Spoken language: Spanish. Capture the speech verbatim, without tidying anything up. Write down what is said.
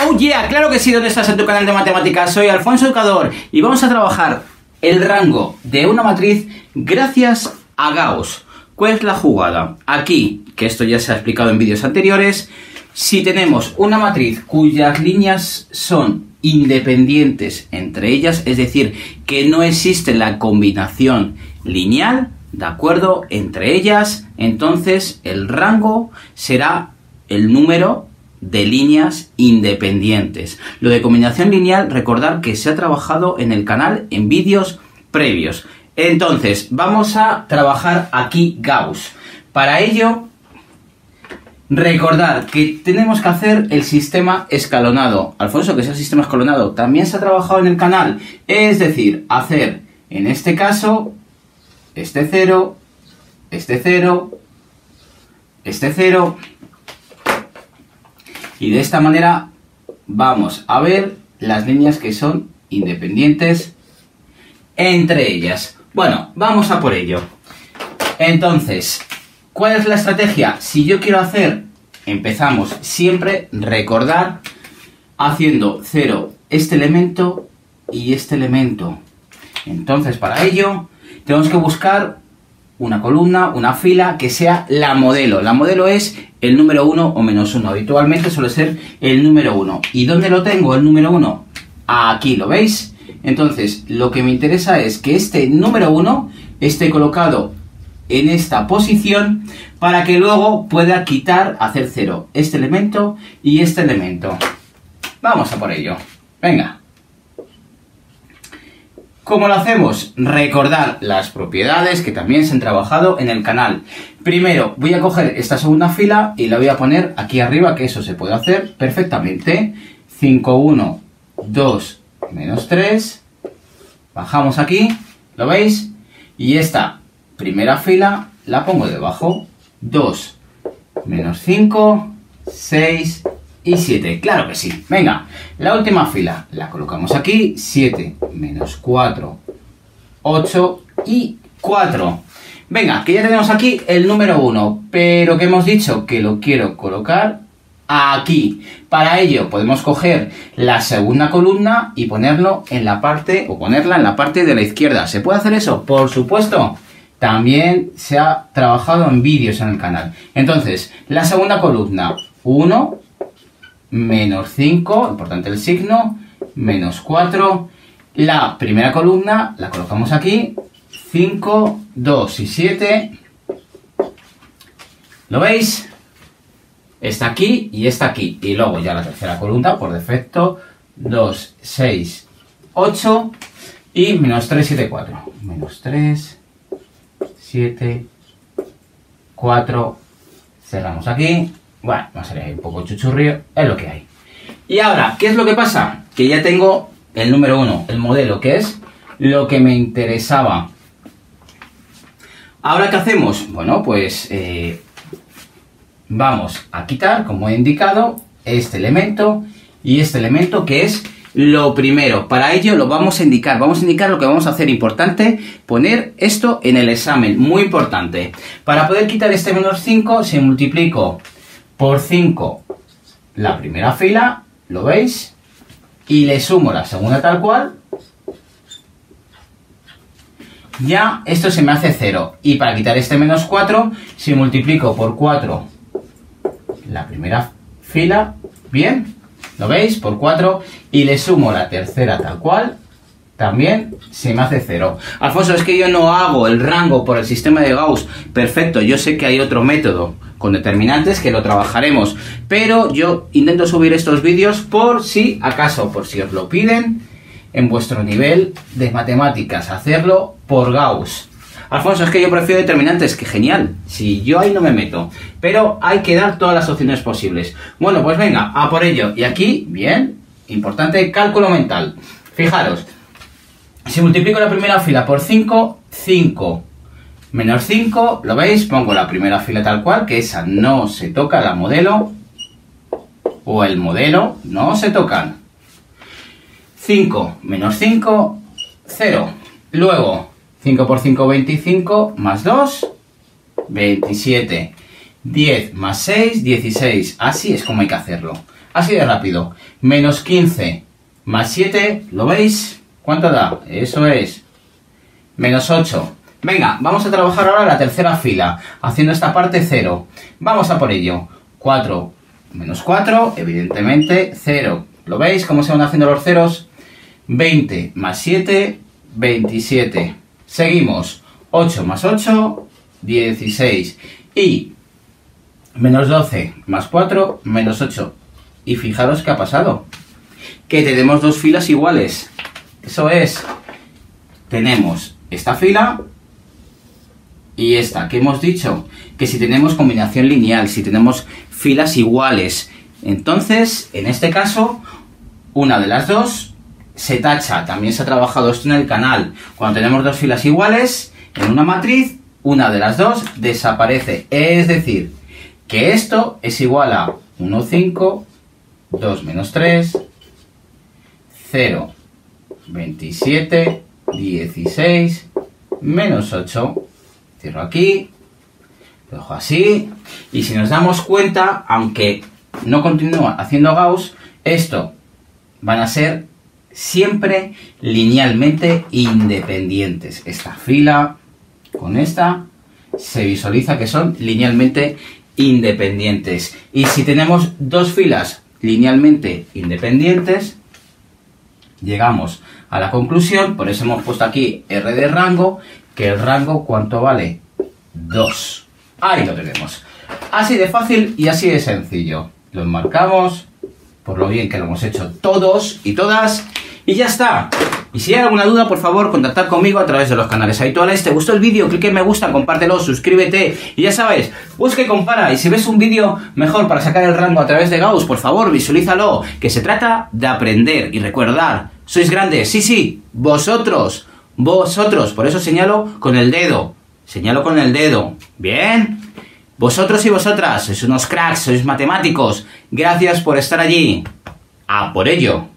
Oh yeah, claro que sí, ¿dónde estás en tu canal de matemáticas? Soy Alfonso Educador y vamos a trabajar el rango de una matriz gracias a Gauss. ¿Cuál es la jugada? Aquí, que esto ya se ha explicado en vídeos anteriores, si tenemos una matriz cuyas líneas son independientes entre ellas, es decir, que no existe la combinación lineal, ¿de acuerdo?, entre ellas, entonces el rango será el número de líneas independientes. Lo de combinación lineal, recordar que se ha trabajado en el canal en vídeos previos. Entonces, vamos a trabajar aquí Gauss. Para ello, recordar que tenemos que hacer el sistema escalonado. Alfonso, ¿qué es el sistema escalonado? También se ha trabajado en el canal. Es decir, hacer, en este caso, este cero, este cero, este cero. Y de esta manera vamos a ver las líneas que son independientes entre ellas. Bueno, vamos a por ello. Entonces, ¿cuál es la estrategia? Si yo quiero hacer, empezamos siempre, recordar, haciendo cero este elemento y este elemento. Entonces, para ello, tenemos que buscar una columna, una fila, que sea la modelo. La modelo es el número uno o menos uno. Habitualmente suele ser el número uno. ¿Y dónde lo tengo, el número uno? Aquí, ¿lo veis? Entonces, lo que me interesa es que este número uno esté colocado en esta posición para que luego pueda quitar, hacer cero, este elemento y este elemento. Vamos a por ello. Venga. ¿Cómo lo hacemos? Recordar las propiedades que también se han trabajado en el canal. Primero, voy a coger esta segunda fila y la voy a poner aquí arriba, que eso se puede hacer perfectamente. cinco, uno, dos, menos tres. Bajamos aquí, ¿lo veis? Y esta primera fila la pongo debajo. dos, menos cinco, seis y siete. Claro que sí. Venga, la última fila la colocamos aquí. siete menos cuatro, ocho y cuatro. Venga, que ya tenemos aquí el número uno, pero que hemos dicho que lo quiero colocar aquí. Para ello podemos coger la segunda columna y ponerlo en la parte, o ponerla en la parte de la izquierda. ¿Se puede hacer eso? Por supuesto. También se ha trabajado en vídeos en el canal. Entonces, la segunda columna, uno menos cinco, importante el signo, menos cuatro. La primera columna la colocamos aquí, cinco, dos y siete. ¿Lo veis? Está aquí y está aquí. Y luego ya la tercera columna, por defecto, dos, seis, ocho y menos tres, siete, cuatro. Menos tres, siete, cuatro. Cerramos aquí. Bueno, va a ser ahí un poco chuchurrío, es lo que hay. Y ahora, ¿qué es lo que pasa? Que ya tengo el número uno, el modelo, que es lo que me interesaba. ¿Ahora qué hacemos? Bueno, pues eh, vamos a quitar, como he indicado, este elemento y este elemento, que es lo primero. Para ello lo vamos a indicar, vamos a indicar lo que vamos a hacer. Importante, poner esto en el examen, muy importante. Para poder quitar este menos cinco, si multiplico por cinco la primera fila, ¿lo veis? Y le sumo la segunda tal cual, ya esto se me hace cero. Y para quitar este menos cuatro, si multiplico por cuatro la primera fila, bien, ¿lo veis? Por cuatro, y le sumo la tercera tal cual, también se me hace cero. Alfonso, es que yo no hago el rango por el sistema de Gauss. Perfecto, yo sé que hay otro método con determinantes que lo trabajaremos, pero yo intento subir estos vídeos por si acaso, por si os lo piden en vuestro nivel de matemáticas, hacerlo por Gauss. Alfonso, es que yo prefiero determinantes, que genial, si yo ahí no me meto, pero hay que dar todas las opciones posibles. Bueno, pues venga, a por ello. Y aquí, bien, importante cálculo mental. Fijaros, si multiplico la primera fila por cinco, cinco menos cinco, ¿lo veis? Pongo la primera fila tal cual, que esa no se toca, la modelo, o el modelo, no se tocan. cinco menos cinco, cero. Luego, cinco por cinco, veinticinco, más dos, veintisiete. diez más seis, dieciséis. Así es como hay que hacerlo. Así de rápido. Menos quince más siete, ¿lo veis? ¿Cuánto da? Eso es. Menos ocho. Venga, vamos a trabajar ahora la tercera fila, haciendo esta parte cero. Vamos a por ello. cuatro menos cuatro, evidentemente cero. ¿Lo veis cómo se van haciendo los ceros? veinte más siete, veintisiete. Seguimos. ocho más ocho, dieciséis. Y menos doce más cuatro, menos ocho. Y fijaros qué ha pasado. Que tenemos dos filas iguales. Eso es. Tenemos esta fila y esta, que hemos dicho que si tenemos combinación lineal, si tenemos filas iguales, entonces, en este caso, una de las dos se tacha. También se ha trabajado esto en el canal. Cuando tenemos dos filas iguales, en una matriz, una de las dos desaparece. Es decir, que esto es igual a uno, cinco, dos menos tres, cero, veintisiete, dieciséis, menos ocho. Cierro aquí, lo dejo así, y si nos damos cuenta, aunque no continúa haciendo Gauss, esto van a ser siempre linealmente independientes. Esta fila con esta se visualiza que son linealmente independientes. Y si tenemos dos filas linealmente independientes, llegamos a la conclusión, por eso hemos puesto aquí R de rango, que el rango, ¿cuánto vale? dos. Ahí lo tenemos. Así de fácil y así de sencillo. Lo enmarcamos, por lo bien que lo hemos hecho todos y todas, y ya está. Y si hay alguna duda, por favor, contactad conmigo a través de los canales habituales. ¿Te gustó el vídeo? Clique en me gusta, compártelo, suscríbete. Y ya sabes, busca y compara. Y si ves un vídeo mejor para sacar el rango a través de Gauss, por favor, visualízalo. Que se trata de aprender y recordar. Sois grandes, sí, sí, vosotros, vosotros. Por eso señalo con el dedo. Señalo con el dedo. ¿Bien? Vosotros y vosotras, sois unos cracks, sois matemáticos. Gracias por estar allí. ¡A por ello!